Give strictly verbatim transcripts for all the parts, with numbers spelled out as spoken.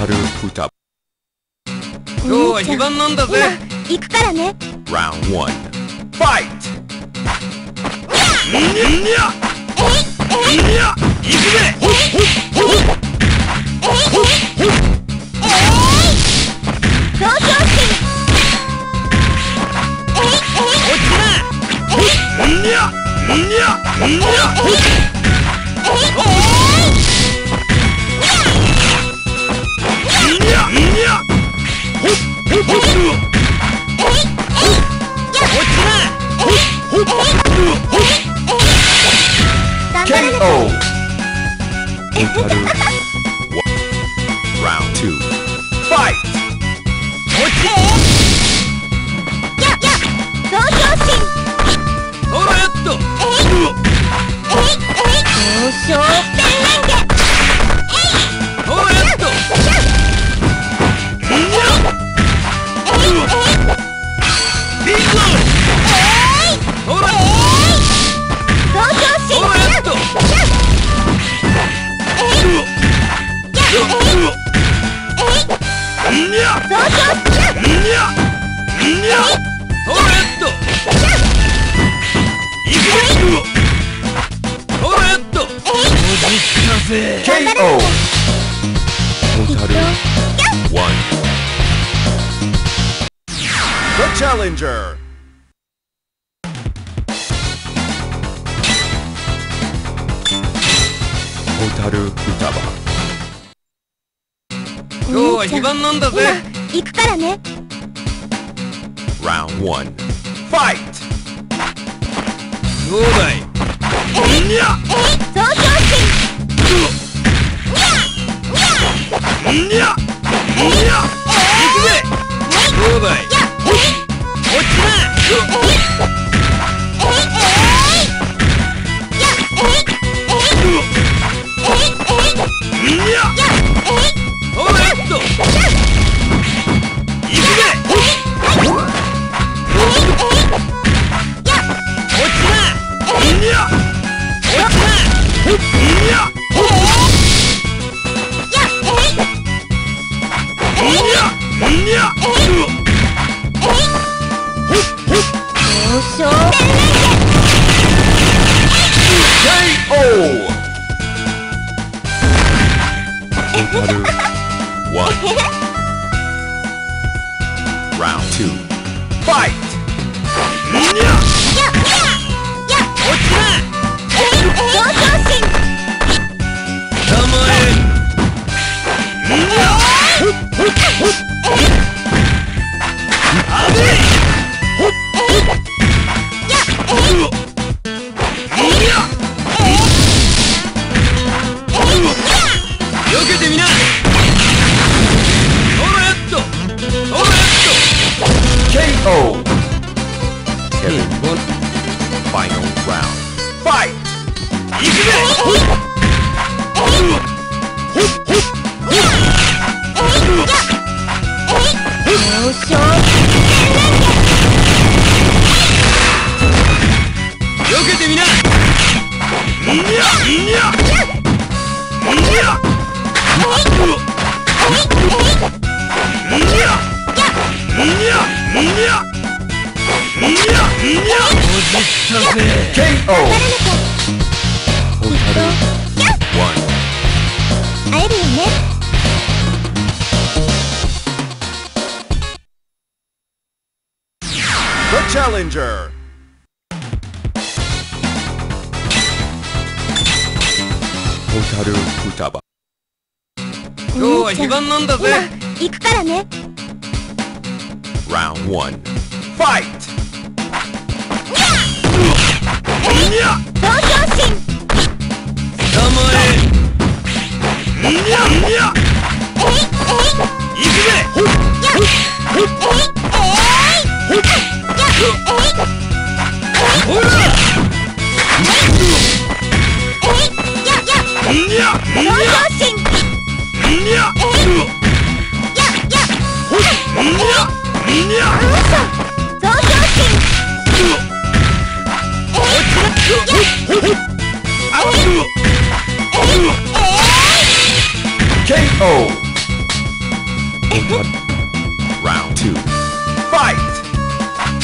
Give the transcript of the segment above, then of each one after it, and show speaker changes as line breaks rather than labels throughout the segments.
タル歌。
今日は非番なんだぜ。
行くからね。
Round one. Fight!
にゃにゃ行くぜ。
上昇心。
落ちな。にゃにゃにゃ
ケーオー! Round two. Fight!
上昇心。
ほらやっと。
上昇ペンレンゲ。
ほらやっと。ビンゴ。ほら。
上昇心。
ほらやっと。にゃ
上昇心。
にゃにゃほらやっと。いくぜ。ほらやっと。おじったぜ。
ケーオー! Total one. The Challenger. Total Futaba.
今日は非番なんだぜ。
行くからね。
Round one. Fight!
どうだい。にゃ
上昇心。
にゃにゃ行くぜ。どうだい。落ちな。にゃほらやっと。行くぜ。落ちな。にゃ落ちな。にゃにゃ
上昇ペンレンゲ。
ケーオー! Total one. Round two. Fight!
にゃ落ちな。
上昇心。
たまえ。にゃあべえ。にゃよけてみな。ほらやっと。ほらやっと。
ケーオー! Kevin. Final round. Fight!
行くぜ。
上昇ペンレンゲ。
よけてみな。にゃにゃにゃにゃにゃにゃにゃおじったぜ。
ケーオー!
誰の
Total one.
会えるよね。
The Challenger. Total Futaba.
今日は非番なんだぜ。
行くからね。
Round one. Fight!
にゃ
上昇心。
たまえ。にゃにゃ行くぜ。ほら。にゃにゃ
上昇心。
にゃにゃ
上昇心。
あっ
ケーオー!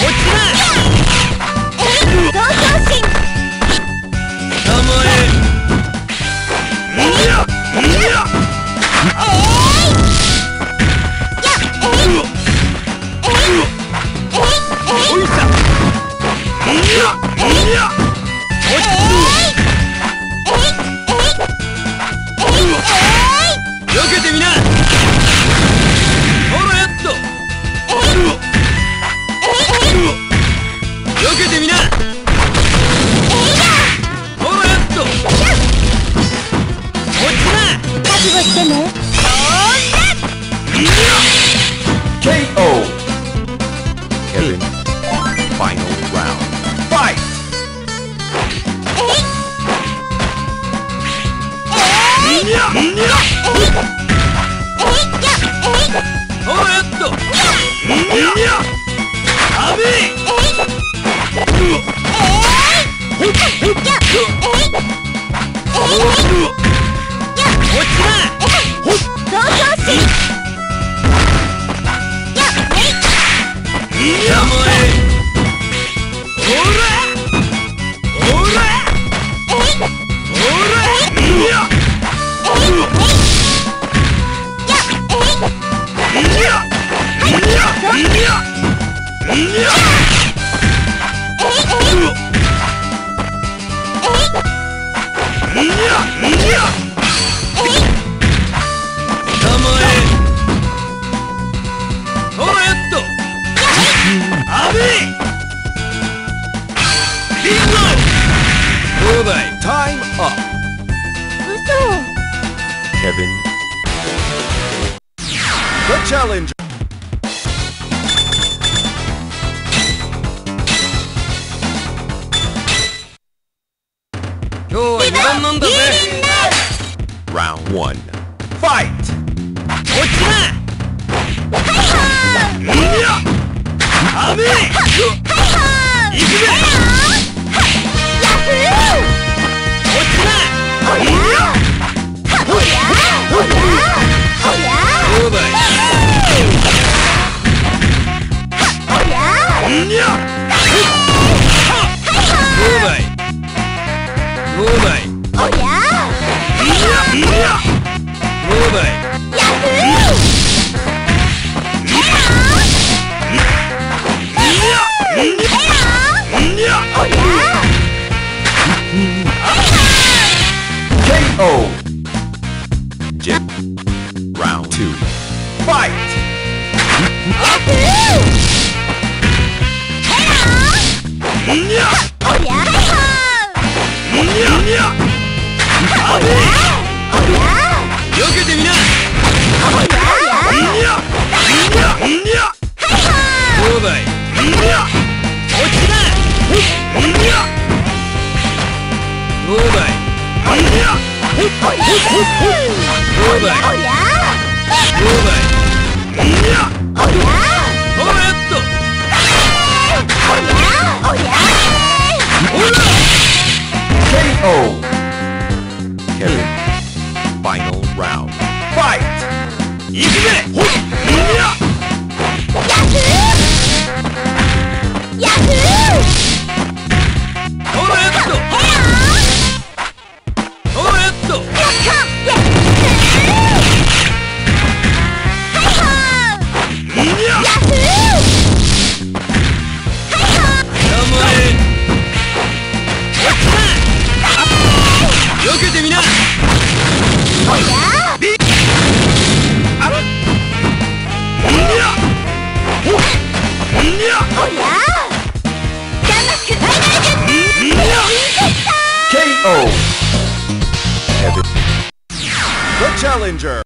Challenger.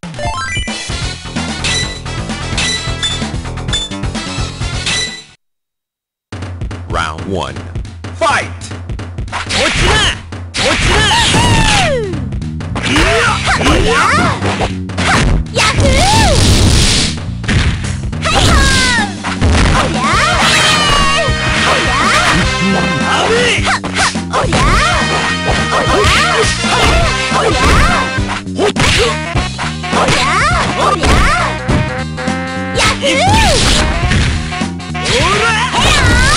Round one.
Fight!
Ochina! Ochina!
Yahoo! Yahoo!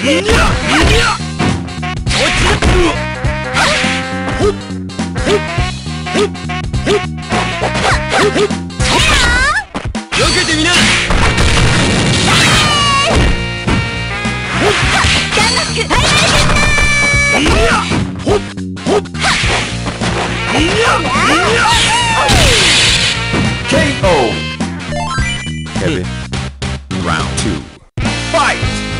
Pivot. Round two. Fight!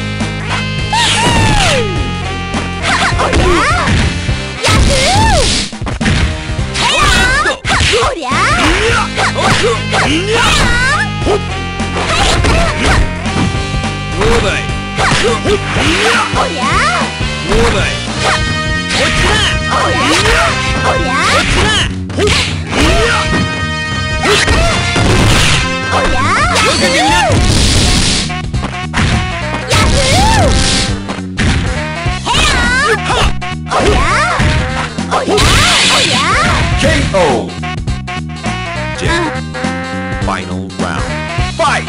K O. Jim. Final round. Fight!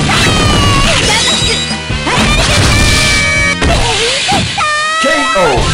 K O.